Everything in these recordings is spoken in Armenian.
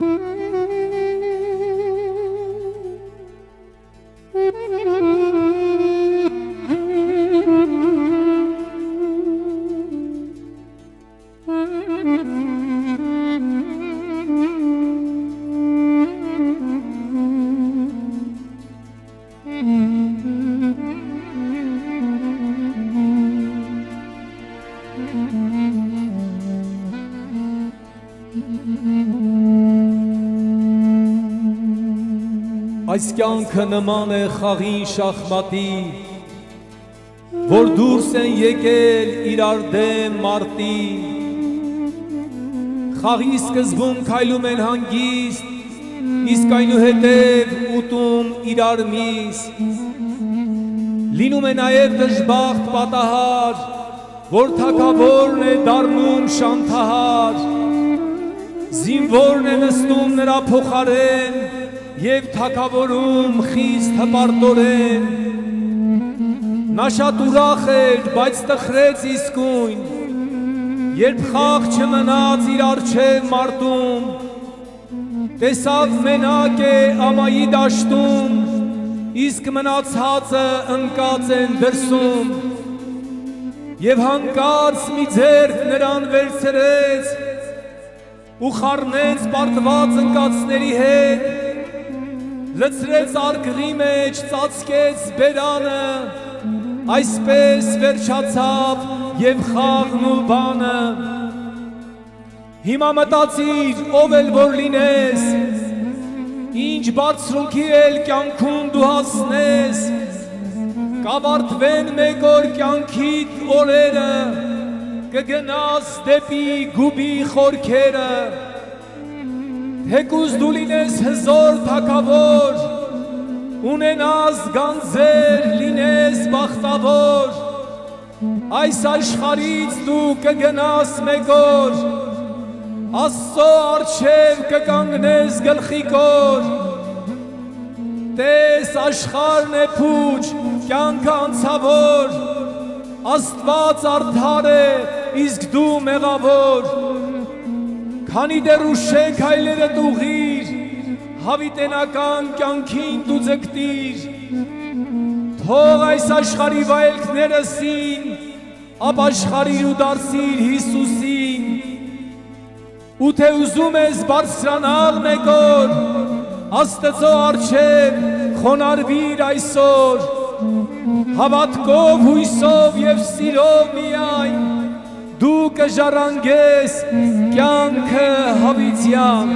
Այս կյանքը նման է խաղին շախմատի, որ դուրս են եկել իրար դեմ մարտի, խաղի սկզբում քայլում են հանգիստ, իսկ այնուհետև ուտում իրար միս, լինում է նաև դժբախտ պատահար, որ թագավորն է դառնում շանթահար, զինվորն է նստում նրա փոխարեն և թագավորում խիստ հպարտորեն, նա շատ ուրախ էր, բայց տխրեց իսկույն, երբ խաղ չմնաց իր առջև մարտում, տեսավ մենակ է ամայի դաշտում, իսկ մնացածը ընկած են դրսում, և հանկարծ մի ձեռք նրան վերցրեց ու խառնեց պարտված ընկածների հետ, լցրեց արկղի մեջ, ծածկեց բերանը, այսպես վերջացավ և խաղն ու բանը։ Հիմա մտածիր, ով էլ որ լինես, ինչ բարձրունքի էլ կյանքում դու հասնես, կավարտվեն մեկ օր կյանքիդ օրերը, կգնաս դեպի գուբի խորքերը, թեկուզ դու լինես հզոր թագավոր, ունենաս գանձեր, լինես բախտավոր, այս աշխարհից դու կգնաս մեկ օր, Աստծո առջև կկանգնես գլխիկոր, տես աշխարհն է փուչ, կյանքը անցավոր, Աստված արդար է, իսկ դու մեղավոր, քանի դեռ ուշ է քայլերդ ուղղիր, հավիտենական կյանքին դու ձգտիր, թող այս աշխարհի վայելքները սին, ապաշխարիր ու դարձիր Հիսուսին, ու թե ուզում ես բարձրանալ մեկ օր, Աստծո առջև խոնարհվիր այսօր, հավատքով, հույսով և սիրով միայն, դու կժառանգես կյանքը հավիտյան։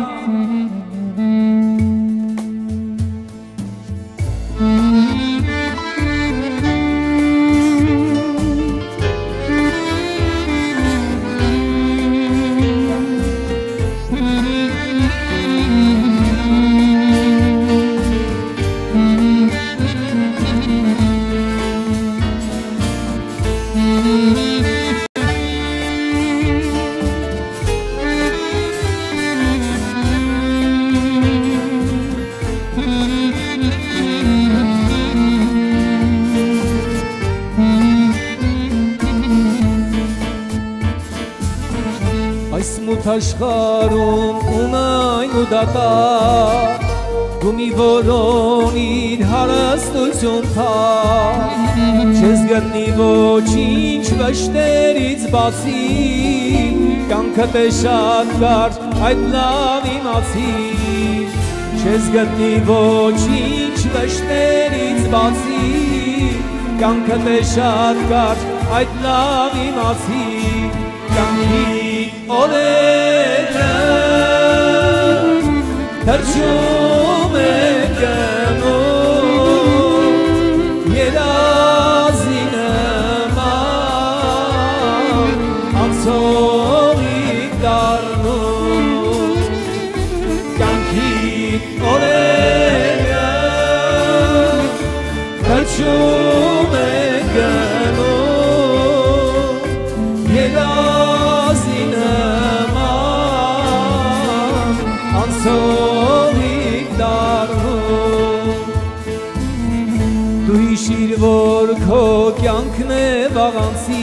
Աշխարհում ունայն ու դատար, դու մի որոնիր հարստություն թար, չես գտնի ոչինչ վշտերից բացի, կյանքդ է շատ կարճ, այդ լավ իմացիր, չես գտնի ոչինչ վշտերից բացի, կյանքդ է շատ կարճ, այդ լավ իմացիր, կյանքի օրերը թրջում է գնում, երազի նման անցողիկ դառնում, կյանքի օրերը թրջում է գնում, երազի անցողիկ դառնում, դու հիշիր, որ քո կյանքն է վաղանցի,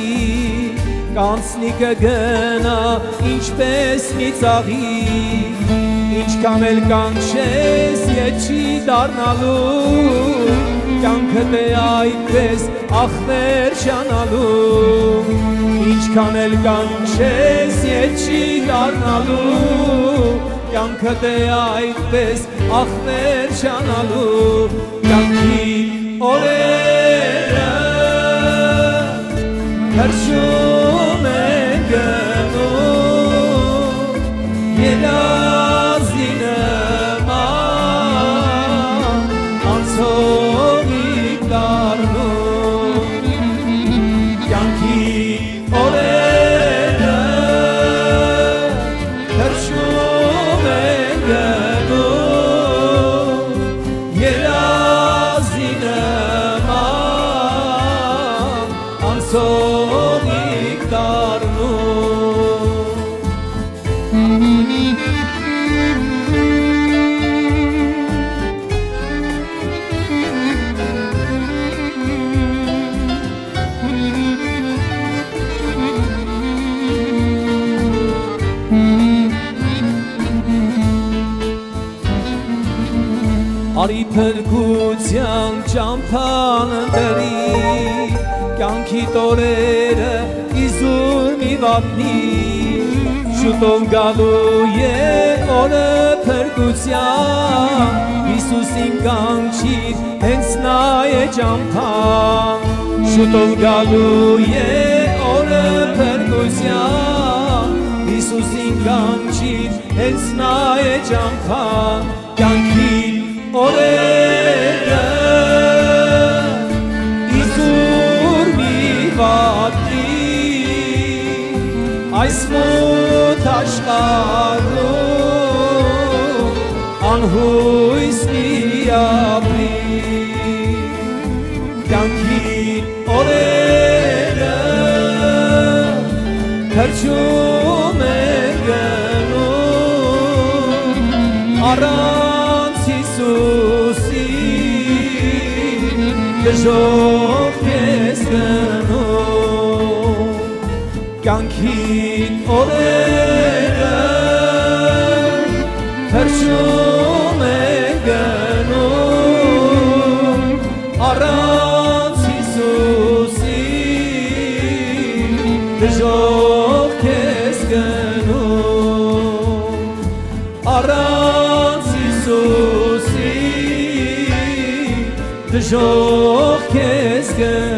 կանցնի կգնա ինչպես մի ծաղիկ, ինչ Ինչքան էլ կանչես եչի դառնալու Կյանքդ է այդպես ախներ շանալու Ինչքան էլ կանչես եչի դառնալու Կյանքդ է այդպես ախներ շանալու Կյանքի օրերը հրշում են գնում Երազի նման անցողիկ դառնում Կյանքի օրերը հրշում են գնում Երազի նման անցողիկ դառնում Արի փրկության ճամփան ընտրի Կյանքի տորերը իզուր մի վատնի Շուտով գալու է օրը փրկության Հիսուսին կանչիր հենց նա է ճամփան Շուտով գալու է օրը փրկության Հիսուսին կանչիր հենց նա է ճամփան Կյանքի օրերը իզուր մի վատնի Այս մոտ աշխարհում անհույս մի ապրի Կյանքի օրերը հրճում են գնում Առանց Հիսուսի դժոխք ես գնում Կյանքի օրերը հրճում են գնում Առանց Հիսուսի դժոխք ես գնում Առանց Հիսուսի դժոխք ես գնում